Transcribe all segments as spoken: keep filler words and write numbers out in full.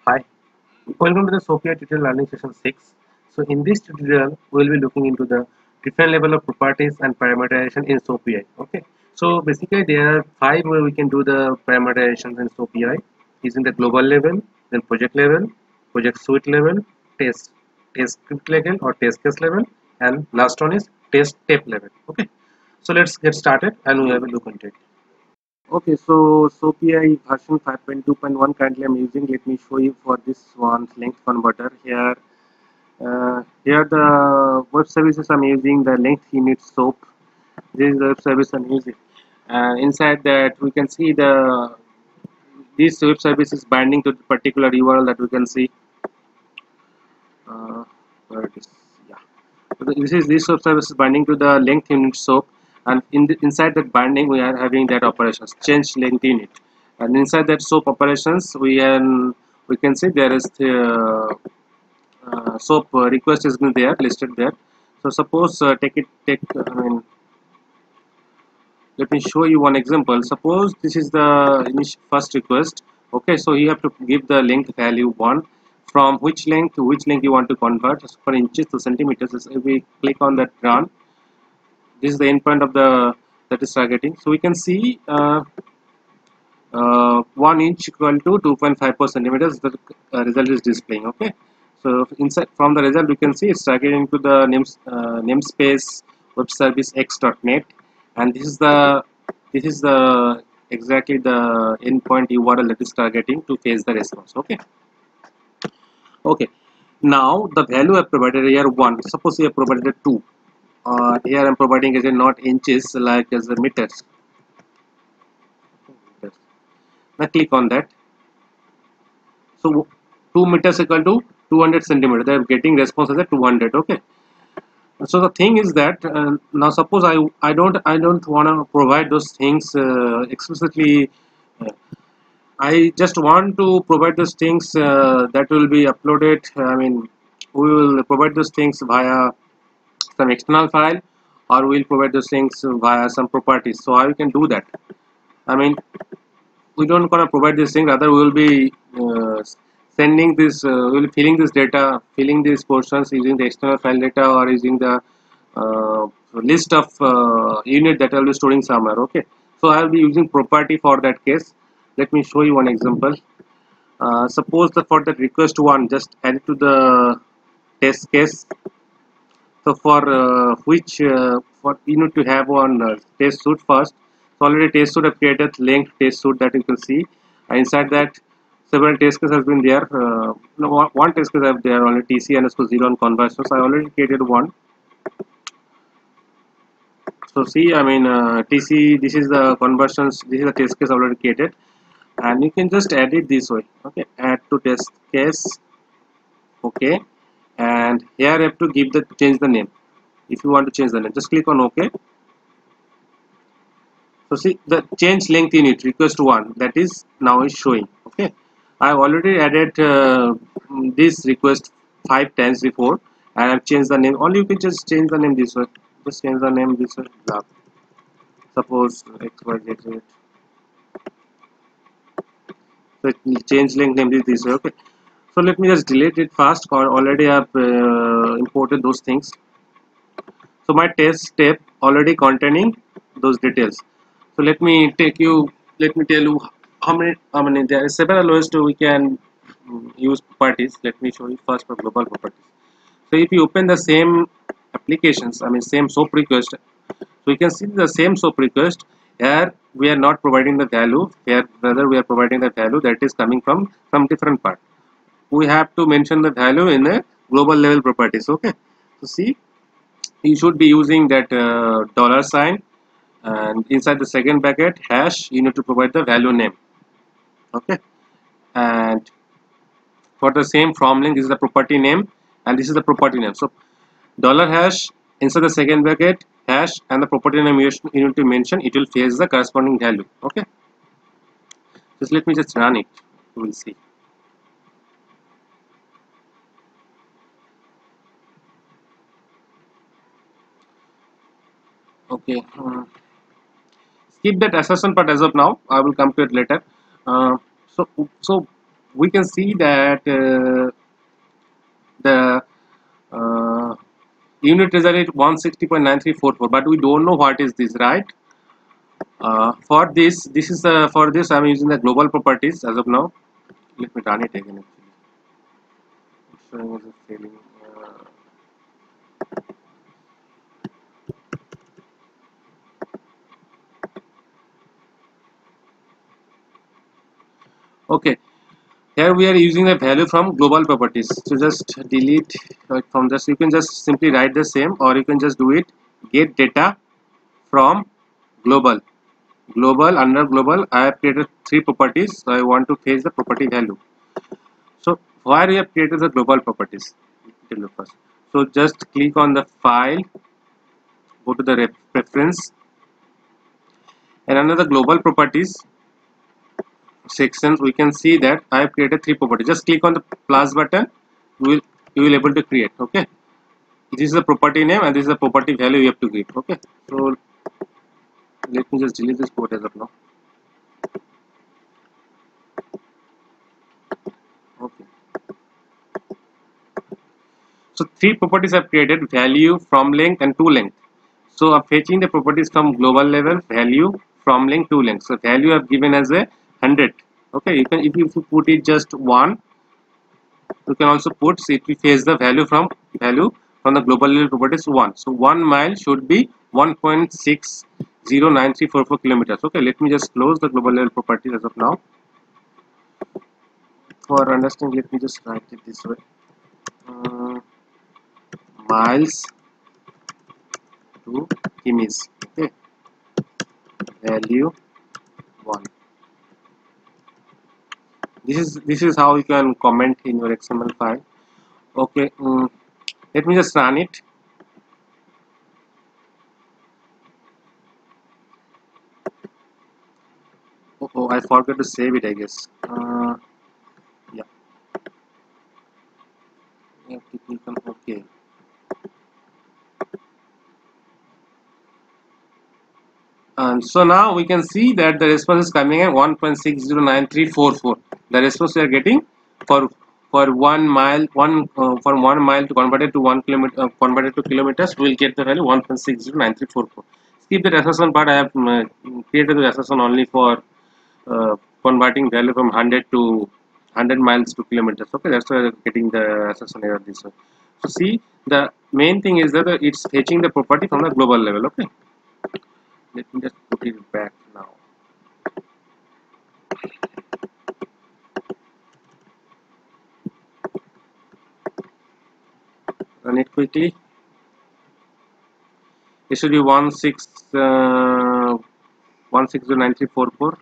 Hi, welcome to the SoapUI tutorial learning session six. So in this tutorial, we will be looking into the different level of properties and parameterization in SoapUI. Okay, so basically there are five way we can do the parameterizations in SoapUI using the global level, then project level, project suite level, test, test script level or test case level, and last one is test step level. Okay, so let's get started and we have a look into it. Okay, so SoapUI version five point two point one currently I'm using. Let me show you for this one length converter here. Uh, here the web services I'm using the length unit soap. This is the web service I'm using. Uh, inside that we can see the this web service is binding to the particular U R L that we can see. Uh, where it is? Yeah. So this is this web service is binding to the length unit soap, and in the, inside that binding we are having that operations change length unit, and inside that soap operations we can we can see there is the uh, soap uh, request is been there listed there. So suppose uh, take it take I mean let me show you one example. Suppose this is the initial first request. Okay, so you have to give the length value one, from which length to which length you want to convert for inches to centimeters. So if we click on that run, this is the endpoint of the that is targeting. So we can see uh, uh, one inch equal to two point five four centimeters. The uh, result is displaying. Okay, so inside from the result we can see it's targeting to the names uh, namespace web service x.net, and this is the this is the exactly the endpoint U R L that is targeting to fetch the response. Okay, okay. Now the value I provided here one. Suppose we have provided two. Uh, here I'm providing as a not inches like as a meters. Now click on that. So two meters equal to two hundred centimeter. They are getting response as a two hundred. Okay. So the thing is that uh, now suppose I I don't I don't want to provide those things uh, explicitly. Uh, I just want to provide those things uh, that will be uploaded. I mean, we will provide those things via some external file, or we'll provide those things via some properties. So how you can do that? I mean, we don't gonna provide this thing. Rather, we will be uh, sending this. Uh, we will be filling this data, filling these portions using the external file data or using the uh, list of uh, unit that I will be storing somewhere. Okay. So I will be using property for that case. Let me show you one example. Uh, suppose that for that request one, just add it to the test case. So for uh, which uh, for you need to have one uh, test suite first. So already test suite have created linked test suite that you can see. And inside that several test cases has been there. Uh, no, one one test case I have there only T C underscore zero on conversions. I already created one. So see, I mean uh, T C. This is the conversions. This is the test case already created, and you can just add it this way. Okay, add to test case. Okay, and here you have to give the change the name. If you want to change the name, just click on OK. So see the change length unit request one that is now is showing. Okay, I have already added uh, this request five times before, and I've changed the name. Only you can just change the name this way. Just change the name this way. Blah. Suppose X Y Z Z. So change length name is this way. Okay. So let me just delete it fast. Or already I've uh, imported those things. So my test step already containing those details. So let me take you. Let me tell you how many. How many? There are several ways to we can mm, use properties. Let me show you first for global properties. So if you open the same applications, I mean same soap request, so you can see the same soap request. Here we are not providing the value. Here rather we are providing the value that is coming from some different part. We have to mention the value in a global level properties. Okay. So see, you should be using that uh, dollar sign, and inside the second bracket hash you need to provide the value name. Okay, and for the same from link, this is the property name and this is the property name. So dollar hash inside the second bracket hash and the property name you need to mention, it will fetch the corresponding value. Okay, just let me just run it, we will see. Okay, uh, skip that assertion part as of now. I will come to it later. Uh, so so we can see that uh, the uh, unit result is one sixty point nine three four four, but we don't know what is this, right? Uh, for this, this is uh, for this I'm using the global properties as of now. Let me run it again. Actually, it's showing as a failing. Uh, okay, here we are using the value from global properties. So just delete uh, from this. You can just simply write the same, or you can just do it. Get data from global. Global under global. I have created three properties. So I want to fetch the property value. So where we have created the global properties. Tell you first. So just click on the file. Go to the preference, and under the global properties sections we can see that I have created three properties. Just click on the plus button, you will you will able to create. Okay, this is the property name and this is the property value you have to give. Okay, so let me just delete this code as of now. Okay, so three properties I have created: value, from length, and to length. So I'm fetching the properties from global level: value, from length, to length. So value I have given as a hundred. Okay, you can, if you put it just one, you can also put, see, if we fetch the value from value from the global level properties one. So one mile should be one point six zero nine three four four kilometers. Okay, let me just close the global level properties as of now. For understanding, let me just write it this way: uh, miles to kimis. Okay, value one. This is this is how you can comment in your X M L file. Okay, um, let me just run it. Oh, oh, I forgot to save it, I guess. Uh, yeah, you have to click on OK. And so now we can see that the response is coming at one point six zero nine three four four. The response we are getting for for one mile, one uh, for one mile to convert it to one kilometer, uh, converted to kilometers, we will get the value one point six zero nine three four four. Skip the assessment part. I have uh, created the assessment only for uh, converting value from one hundred to one hundred miles to kilometers. Okay, that's why I'm getting the assessment error this way. So see, the main thing is that it's fetching the property from the global level. Okay. Let me just put it back now. Run it quickly. It should be one six uh, one six zero nine three four four.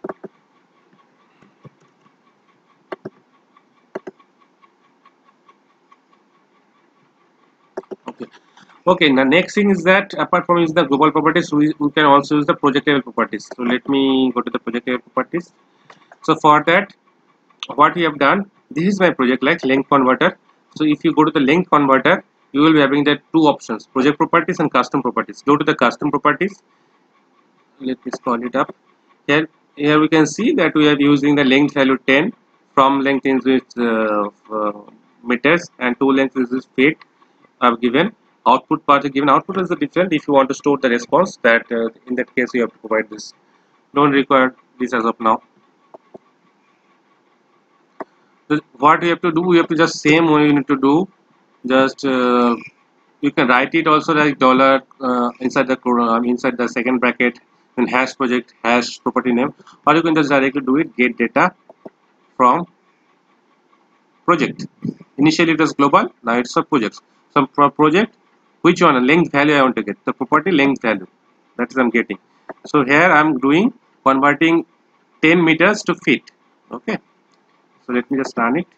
Okay. Okay. The next thing is that apart from using the global properties, we, we can also use the project level properties. So let me go to the project level properties. So for that, what we have done, this is my project like length converter. So if you go to the length converter, you will be having the two options: project properties and custom properties. Go to the custom properties. Let me scroll it up. Here, here we can see that we are using the length value ten, from length is uh, uh, meters, and to length is feet. I've given output part is given. Output is the different. If you want to store the response, that uh, in that case you have to provide this. Don't require this as of now. So what we have to do, we have to just same one you need to do. Just uh, you can write it also like dollar uh, inside the uh, inside the second bracket, then hash project hash property name, or you can just directly do it get data from project. Initially it was global, now it's a project. Some pro project, which one length value I want to get, the property length value, that is I'm getting. So here I'm doing converting ten meters to feet. Okay, so let me just run it.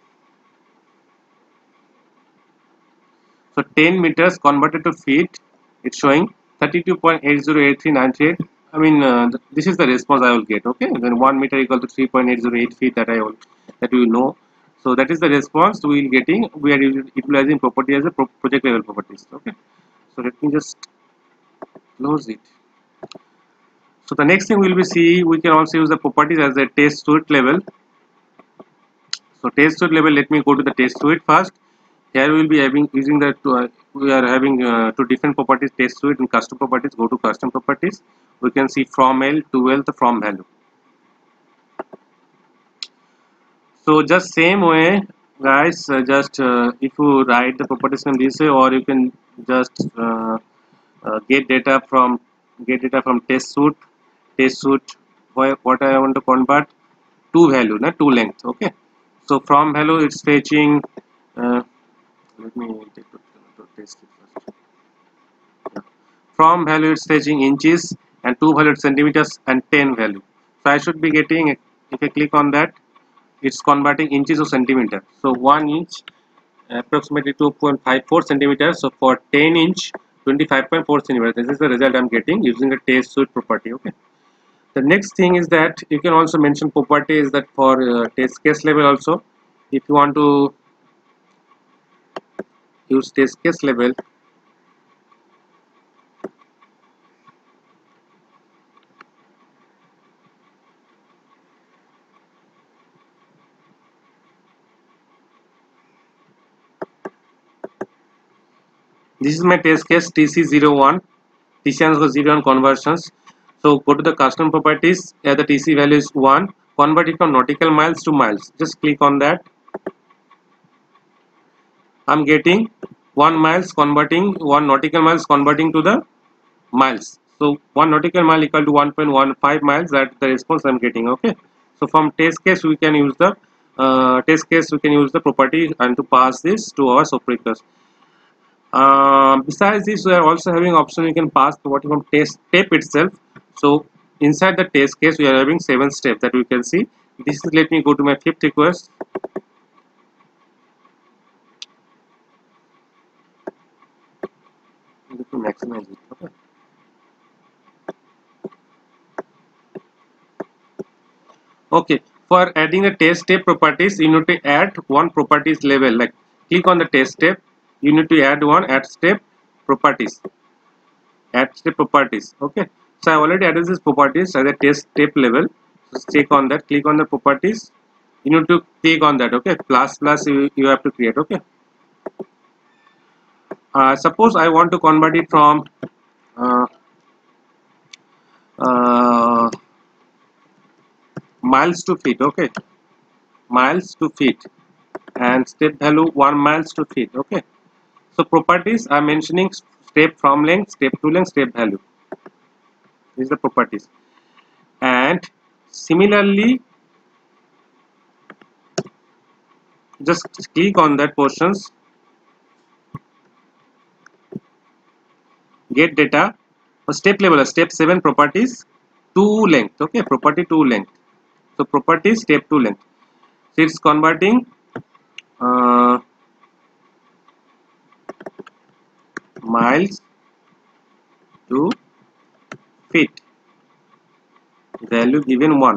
So ten meters converted to feet, it's showing thirty-two point eight zero eight three nine three eight. I mean, uh, th this is the response I will get. Okay, then one meter equal to three point eight zero eight feet, that I will, that we know. So that is the response we will getting. We are utilizing property as a pro project level properties. Okay, so let me just close it. So the next thing we will be see, we can also use the properties as a test suite level. So test suite level, let me go to the test suite first. Here we will be having using the uh, we are having uh, two different properties, test suite and custom properties. Go to custom properties. We can see from L to L the from value. So just same way, guys. Uh, just uh, if you write the properties in this way, or you can just uh, uh, get data from get data from test suite. Test suite. Why, what I want to convert two value, not two length. Okay. So from value it's fetching. Uh, let me take to, to test it first. Yeah. From value it's fetching inches and two value centimeters and ten value. So I should be getting, if I click on that, it's converting inches to centimeter. So one inch approximately two point five four centimeters. So for ten inch twenty-five point four centimeters. This is the result I'm getting using the test suite property. Okay. The next thing is that you can also mention properties that for uh, test case level also. If you want to use test case level, this is my test case T C zero one. T C underscore zero one conversions. So go to the custom properties. Here the T C value is one. Convert it from nautical miles to miles. Just click on that. I'm getting one miles converting one nautical miles converting to the miles. So one nautical mile equal to one point one five miles. That's the response I'm getting. Okay. So from test case we can use the uh, test case we can use the property and to pass this to our soap request. Uh, besides this, we are also having option you can pass the what you call test step itself. So inside the test case, we are having seven steps that we can see. This is, let me go to my fifth request. Let me maximize it. Okay. Okay. For adding the test step properties, you need to add one properties level. Like click on the test step, you need to add one add step properties. Add step properties. Okay. So I already added this properties as a test step level. Just check on that. Click on the properties. You need to click on that. Okay. Plus plus you, you have to create. Okay. Uh, suppose I want to convert it from uh, uh, miles to feet. Okay. Miles to feet and step value one miles to feet. Okay. So properties are mentioning step from length, step to length, step value. These are the properties. And similarly, just click on that portions, get data, step level, step seven properties, two length. Okay, property two length. So property step two length. So it's converting uh, miles to feet. Value given one.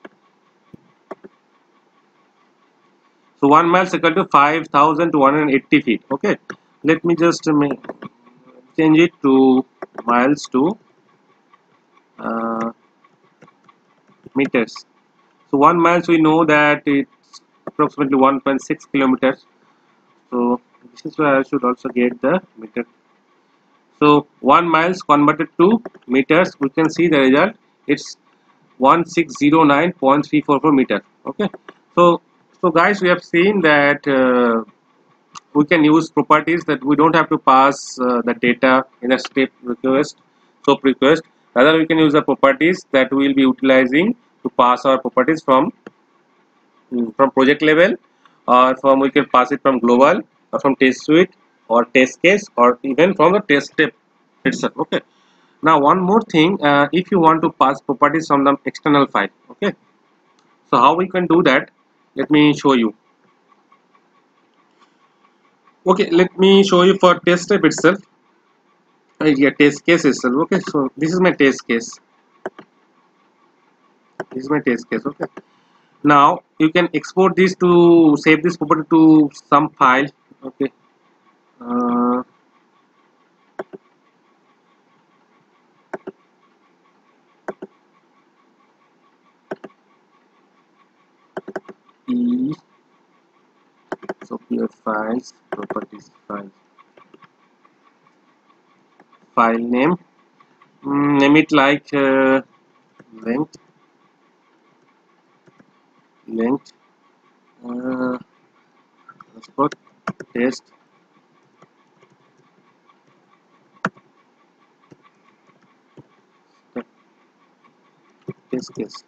So one mile is equal to five thousand two hundred eighty feet. Okay. Let me just make, change it to miles to uh, meters. So one miles we know that it's approximately one point six kilometers. So this is where I should also get the meter. So one miles converted to meters, we can see the result. It's one six zero nine point three four four meter. Okay. So so guys, we have seen that uh, we can use properties that we don't have to pass uh, the data in a step request, SOAP request. Rather, we can use the properties that we will be utilizing to pass our properties from mm, from project level, or from we can pass it from global, or from test suite, or test case, or even from the test step itself. Okay. Now one more thing, uh, if you want to pass properties from the external file. Okay. So how we can do that? Let me show you. Okay, let me show you for test step itself. Uh, yeah, test case itself. Okay, so this is my test case. This is my test case. Okay. Now you can export this to save this property to some file. Okay. Uh, e SoapUI files, properties file, file name, mm, name it like uh, length, length, uh, let's put test, test case,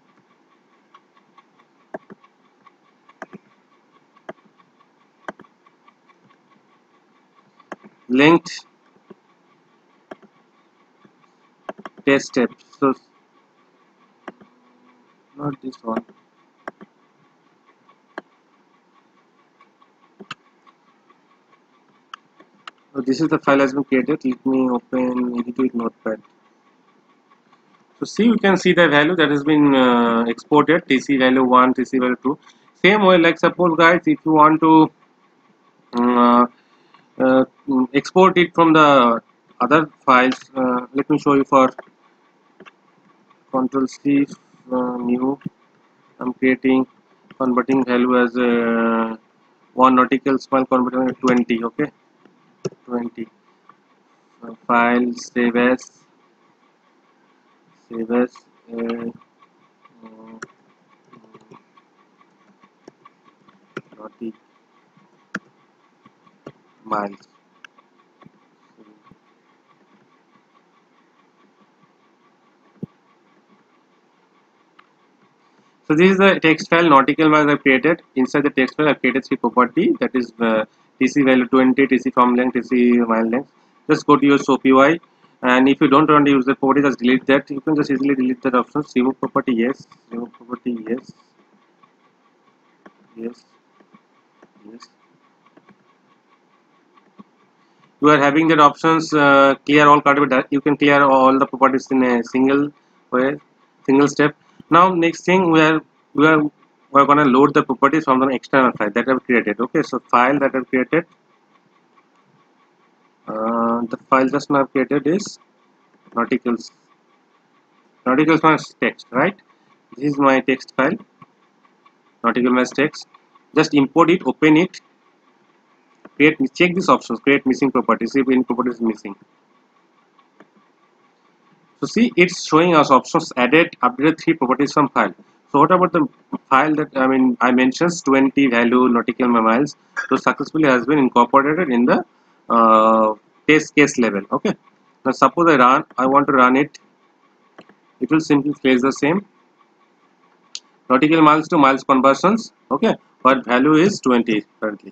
length, test step. So not this one. So this is the file has been created. Let me open edit with notepad. So see, you can see the value that has been uh, exported, T C value one, T C value two. Same way, like suppose guys, if you want to um, uh, uh, export it from the other files, uh, let me show you for Control C, uh, new. I'm creating converting value as uh, one nautical small converting twenty. Okay, twenty. Uh, file save as, save as. Uh, uh, naughty miles. So this is the text file nautical miles I've created. Inside the text file I've created three property, that is uh, T C value twenty, T C from length, T C mile length. Just go to your SoapUI, and if you don't want to use the property, just delete that. You can just easily delete that option. Remove property, yes. Remove property, yes. Yes. Yes. You are having that options uh, clear all category. You can clear all the properties in a single way, single step. Now next thing, we are we are we are going to load the properties from the external file that I've created. Okay, so file that I've created, uh, the file just now created is nauticals, nauticals minus text, right? This is my text file, nautical minus text. Just import it, open it, create, check these options, create missing properties if any property is missing. So see, it's showing us options added, updated three properties from file. So what about the file that I mean I mentions twenty value nautical miles? So successfully has been incorporated in the uh, test case level. Okay. Now suppose I run, I want to run it. It will simply place the same nautical miles to miles conversions. Okay, but value is twenty currently.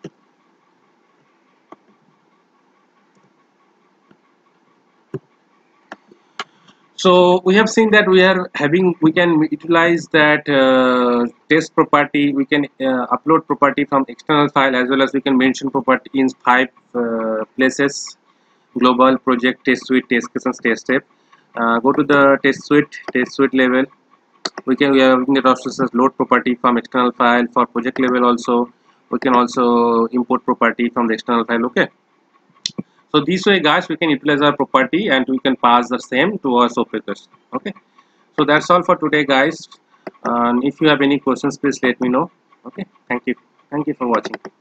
So we have seen that we are having, we can utilize that uh, test property, we can uh, upload property from external file, as well as we can mention property in five uh, places: global, project, test suite, test cases, test step. Uh, go to the test suite, test suite level. We can, we are looking at options as load property from external file. For project level also, we can also import property from the external file. Okay. So this way guys, we can utilize our property and we can pass the same to our soap request. Okay. So that's all for today guys. Um, if you have any questions, please let me know. Okay, thank you. Thank you for watching.